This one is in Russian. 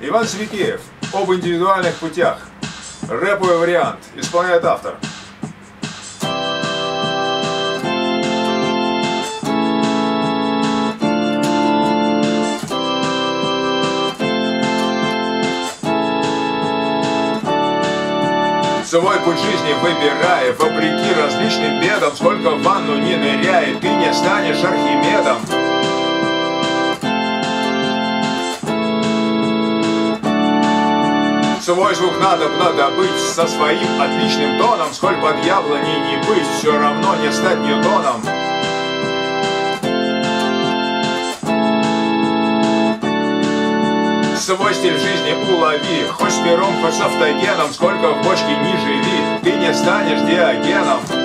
Иван Сергеев об индивидуальных путях. Рэповый вариант. Исполняет автор. Свой путь жизни выбирай, вопреки различным бедам. Сколько в ванну не ныряй, ты не станешь Архимедом. Свой звук надо добыть со своим отличным тоном. Сколь под яблоней не быть, все равно не стать Ньютоном. Свой стиль жизни улови, хоть с пером, хоть с автогеном. Сколько в бочке не живи, ты не станешь Диогеном.